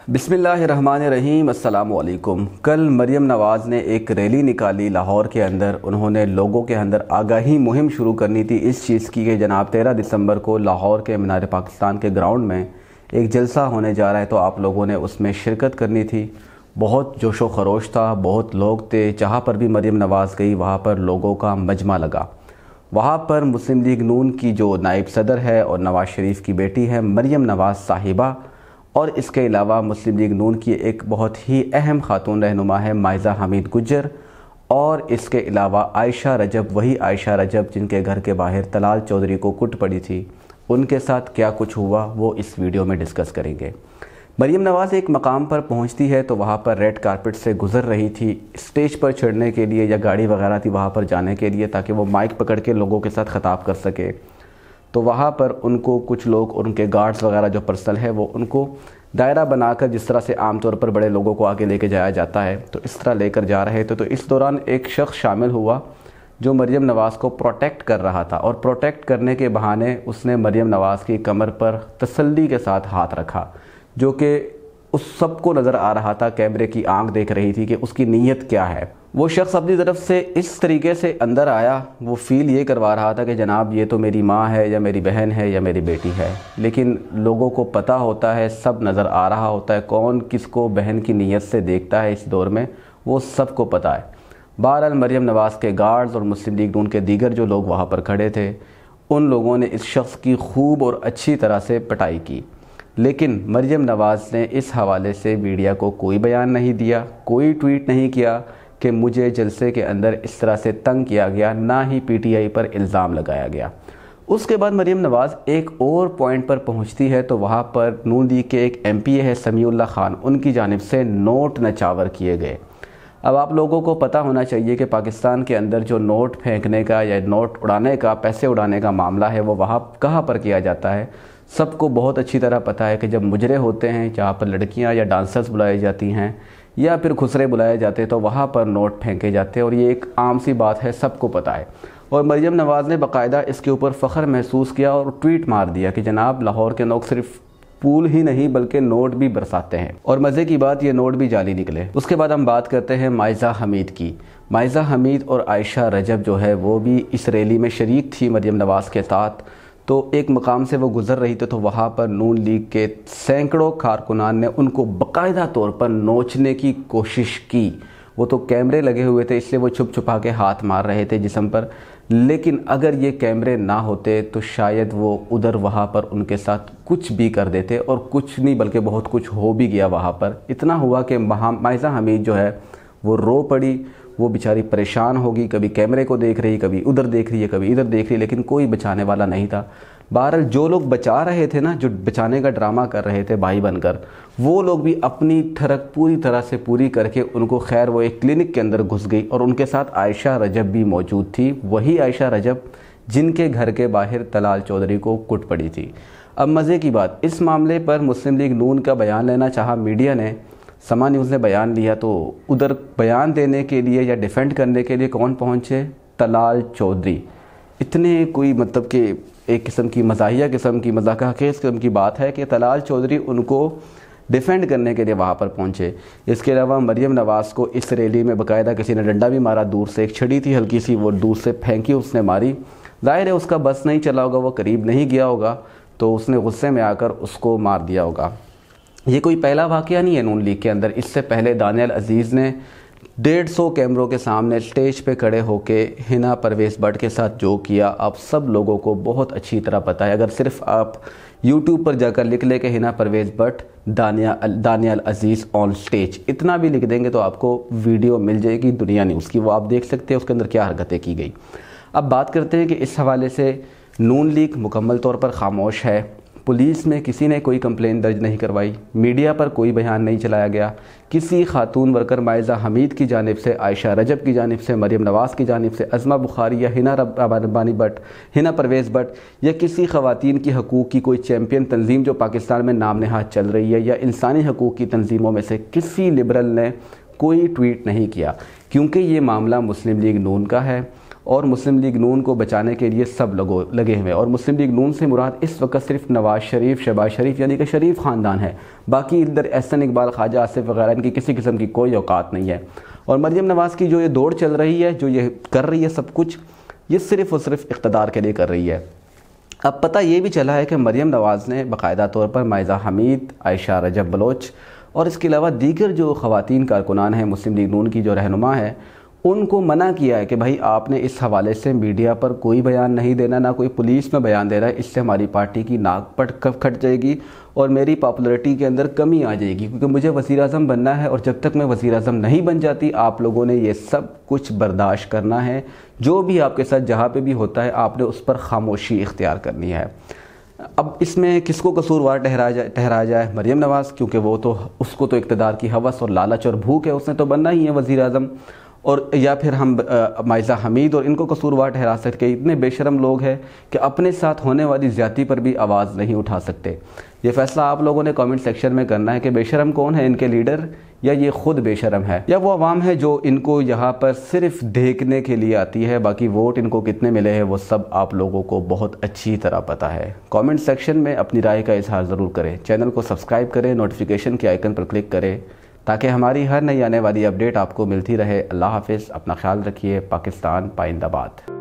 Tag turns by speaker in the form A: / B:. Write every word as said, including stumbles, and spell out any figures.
A: بسم اللہ الرحمن الرحیم۔ السلام علیکم۔ کل مریم نواز نے ایک ریلی نکالی لاہور کے اندر۔ انہوں نے لوگوں کے اندر آگاہی مہم شروع کرنی تھی اس چیز کی کہ جناب تیرہ دسمبر کو لاہور کے مینار پاکستان کے گراؤنڈ میں ایک جلسہ ہونے جا رہا ہے، تو آپ لوگوں نے اس میں شرکت کرنی تھی۔ بہت جوش و خروش تھا، بہت لوگ تھے۔ جہاں پر بھی مریم نواز گئی وہاں پر لوگوں کا مجمع لگا۔ وہاں پر مسلم لیگ نون کی جو نائب صدر ہے اور نواز شریف کی بیٹی ہے مریم نواز صاحبہ، اور اس کے علاوہ مسلم لیگ نون کی ایک بہت ہی اہم خاتون رہنما ہے مائزہ حمید گجر، اور اس کے علاوہ عائشہ رجب، وہی عائشہ رجب جن کے گھر کے باہر طلال چودھری کو کٹ پڑی تھی۔ ان کے ساتھ کیا کچھ ہوا وہ اس ویڈیو میں ڈسکس کریں گے۔ مریم نواز ایک مقام پر پہنچتی ہے تو وہاں پر ریڈ کارپٹ سے گزر رہی تھی اسٹیج پر چڑھنے کے لیے، یا گاڑی وغیرہ تھی وہاں پر جانے کے لیے تاکہ وہ مائک پکڑ کے لوگوں کے ساتھ خطاب کر سکے۔ تو وہاں پر ان کو کچھ لوگ اور ان کے گارڈز وغیرہ جو پرسنل ہے وہ ان کو دائرہ بنا کر، جس طرح سے عام طور پر بڑے لوگوں کو آگے لے کے جایا جاتا ہے، تو اس طرح لے کر جا رہے تھے۔ تو اس دوران ایک شخص شامل ہوا جو مریم نواز کو پروٹیکٹ کر رہا تھا، اور پروٹیکٹ کرنے کے بہانے اس نے مریم نواز کی کمر پر تسلی کے ساتھ ہاتھ رکھا، جو کہ اس سب کو نظر آ رہا تھا، کیمرے کی آنکھ دیکھ رہی تھی کہ اس کی نیت کیا ہے۔ وہ شخص اپنی طرف سے اس طریقے سے اندر آیا، وہ فیل یہ کروا رہا تھا کہ جناب یہ تو میری ماں ہے یا میری بہن ہے یا میری بیٹی ہے، لیکن لوگوں کو پتہ ہوتا ہے، سب نظر آ رہا ہوتا ہے، کون کس کو بہن کی نیت سے دیکھتا ہے اس دور میں وہ سب کو پتہ ہے۔ بہرحال مریم نواز کے گارڈز اور مسلم لیگ نون کے دیگر جو لوگ وہاں پر کھڑے تھے، ان لوگوں نے اس شخص کی خوب اور اچھی طرح سے پٹائی کی، لیکن مریم نواز نے اس حوالے سے میڈیا کو کوئی بیان نہیں دیا، کوئی ٹویٹ نہیں کیا کہ مجھے جلسے کے اندر اس طرح سے تنگ کیا گیا، نہ ہی پی ٹی آئی پر الزام لگایا گیا۔ اس کے بعد مریم نواز ایک اور پوائنٹ پر پہنچتی ہے تو وہاں پر نون لیگ کے ایک ایم پی اے ہے سمیع اللہ خان، ان کی جانب سے نوٹ نچاور کیے گئے۔ اب آپ لوگوں کو پتہ ہونا چاہیے کہ پاکستان کے اندر جو نوٹ پھینکنے کا یا نوٹ اڑانے کا، پیسے اڑانے کا معاملہ ہے وہ وہاں کہاں پر کیا جاتا ہے۔ سب کو بہت اچھی طرح پتہ ہے کہ جب مجرے ہوتے ہیں، جہاں پر لڑکیاں یا ڈانسرز بلائی جاتی ہیں یا پھر خسرے بلائے جاتے ہیں، تو وہاں پر نوٹ پھینکے جاتے ہیں، اور یہ ایک عام سی بات ہے، سب کو پتہ ہے۔ اور مریم نواز نے باقاعدہ اس کے اوپر فخر محسوس کیا اور ٹویٹ مار دیا کہ جناب لاہور کے لوگ صرف پھول ہی نہیں بلکہ نوٹ بھی برساتے ہیں، اور مزے کی بات یہ نوٹ بھی جعلی نکلے۔ اس کے بعد ہم بات کرتے ہیں مائزہ حمید کی۔ مائزہ حمید اور عائشہ رجب جو ہے وہ بھی اس ریلی میں شریک تھی مریم نواز کے ساتھ۔ تو ایک مقام سے وہ گزر رہی تھی تو وہاں پر نون لیگ کے سینکڑوں کارکنان نے ان کو باقاعدہ طور پر نوچنے کی کوشش کی۔ وہ تو کیمرے لگے ہوئے تھے اس لیے وہ چھپ چھپا کے ہاتھ مار رہے تھے جسم پر، لیکن اگر یہ کیمرے نہ ہوتے تو شاید وہ ادھر وہاں پر ان کے ساتھ کچھ بھی کر دیتے، اور کچھ نہیں بلکہ بہت کچھ ہو بھی گیا وہاں پر۔ اتنا ہوا کہ مائزہ حمید جو ہے وہ رو پڑی، وہ بیچاری پریشان ہوگی، کبھی کیمرے کو دیکھ رہی، کبھی ادھر دیکھ رہی ہے، کبھی ادھر دیکھ رہی ہے، لیکن کوئی بچانے والا نہیں تھا۔ بہرحال جو لوگ بچا رہے تھے نا، جو بچانے کا ڈرامہ کر رہے تھے بھائی بن کر، وہ لوگ بھی اپنی تھرک پوری طرح سے پوری کر کے ان کو، خیر وہ ایک کلینک کے اندر گھس گئی، اور ان کے ساتھ عائشہ رجب بھی موجود تھی، وہی عائشہ رجب جن کے گھر کے باہر طلال چودھری کو کٹ پڑی تھی۔ اب مزے کی بات، اس معاملے پر مسلم لیگ نون کا بیان لینا چاہا میڈیا نے، سما نیوز نے بیان لیا، تو ادھر بیان دینے کے لیے یا ڈیفینڈ کرنے کے لیے کون پہنچے؟ طلال چودھری۔ اتنے کوئی مطلب کہ ایک قسم کی مزاحیہ قسم کی، مذاقہ خیز قسم کی بات ہے کہ طلال چودھری ان کو ڈیفینڈ کرنے کے لیے وہاں پر پہنچے۔ اس کے علاوہ مریم نواز کو اس ریلی میں باقاعدہ کسی نے ڈنڈا بھی مارا، دور سے ایک چھڑی تھی ہلکی سی، وہ دور سے پھینکی اس نے ماری۔ ظاہر ہے اس کا بس نہیں چلا ہوگا، وہ قریب نہیں گیا ہوگا، تو اس نے غصے میں آ کر اس کو مار دیا ہوگا۔ یہ کوئی پہلا واقعہ نہیں ہے نون لیگ کے اندر۔ اس سے پہلے دانیال عزیز نے ڈیڑھ سو کیمروں کے سامنے اسٹیج پہ کھڑے ہو کے ہنا پرویز بٹ کے ساتھ جو کیا، آپ سب لوگوں کو بہت اچھی طرح پتہ ہے۔ اگر صرف آپ یوٹیوب پر جا کر لکھ لیں کہ ہنا پرویز بٹ دانیال عزیز آن اسٹیج، اتنا بھی لکھ دیں گے تو آپ کو ویڈیو مل جائے گی دنیا نیوز کی، وہ آپ دیکھ سکتے ہیں اس کے اندر کیا حرکتیں کی گئی۔ اب بات کرتے ہیں کہ اس حوالے سے نون لیگ مکمل طور پر خاموش ہے۔ پولیس میں کسی نے کوئی کمپلین درج نہیں کروائی، میڈیا پر کوئی بیان نہیں چلایا گیا، کسی خاتون ورکر مائزہ حمید کی جانب سے، عائشہ رجب کی جانب سے، مریم نواز کی جانب سے، عظمہ بخاری یا ہنا ربانی بٹ، ہنا پرویز بٹ، یا کسی خواتین کی حقوق کی کوئی چیمپئن تنظیم جو پاکستان میں نام نہاد چل رہی ہے، یا انسانی حقوق کی تنظیموں میں سے کسی لبرل نے کوئی ٹویٹ نہیں کیا، کیونکہ یہ معاملہ مسلم لیگ نون کا ہے، اور مسلم لیگ نون کو بچانے کے لیے سب لوگوں لگے ہوئے ہیں۔ اور مسلم لیگ نون سے مراد اس وقت صرف نواز شریف، شہباز شریف یعنی کہ شریف خاندان ہے، باقی ادھر احسن اقبال، خواجہ آصف وغیرہ ان کی کسی قسم کی کوئی اوقات نہیں ہے۔ اور مریم نواز کی جو یہ دوڑ چل رہی ہے، جو یہ کر رہی ہے سب کچھ، یہ صرف اور صرف اقتدار کے لیے کر رہی ہے۔ اب پتہ یہ بھی چلا ہے کہ مریم نواز نے باقاعدہ طور پر مائزہ حمید، عائشہ رجب بلوچ اور اس کے علاوہ دیگر جو خواتین کارکنان ہیں، مسلم لیگ نون کی جو رہنما ہے، ان کو منع کیا ہے کہ بھائی آپ نے اس حوالے سے میڈیا پر کوئی بیان نہیں دینا، نہ کوئی پولیس میں بیان دے رہا ہے، اس سے ہماری پارٹی کی ناک پٹ کب کھٹ جائے گی اور میری پاپولرٹی کے اندر کمی آ جائے گی، کیونکہ مجھے وزیر اعظم بننا ہے اور جب تک میں وزیر اعظم نہیں بن جاتی آپ لوگوں نے یہ سب کچھ برداشت کرنا ہے، جو بھی آپ کے ساتھ جہاں پہ بھی ہوتا ہے آپ نے اس پر خاموشی اختیار کرنی ہے۔ اب اس میں کس کو قصوروار ٹھہرایا جائے ٹھہرایا جائے مریم نواز، کیونکہ وہ تو اس کو تو اقتدار کی ہوس اور لالچ اور بھوک ہے، اس نے تو بننا ہی ہے وزیر اعظم، اور یا پھر ہم مائزہ حمید اور ان کو قصوروار ٹھہرا سکتے۔ اتنے بے شرم لوگ ہیں کہ اپنے ساتھ ہونے والی زیادتی پر بھی آواز نہیں اٹھا سکتے۔ یہ فیصلہ آپ لوگوں نے کامنٹ سیکشن میں کرنا ہے کہ بے شرم کون ہے، ان کے لیڈر یا یہ خود بے شرم ہے، یا وہ عوام ہے جو ان کو یہاں پر صرف دیکھنے کے لیے آتی ہے، باقی ووٹ ان کو کتنے ملے ہیں وہ سب آپ لوگوں کو بہت اچھی طرح پتہ ہے۔ کامنٹ سیکشن میں اپنی رائے کا اظہار ضرور کریں، چینل کو سبسکرائب کریں، نوٹیفیکیشن کے آئیکن پر کلک کریں تاکہ ہماری ہر نئی آنے والی اپڈیٹ آپ کو ملتی رہے۔ اللہ حافظ، اپنا خیال رکھیے، پاکستان پائندہ باد۔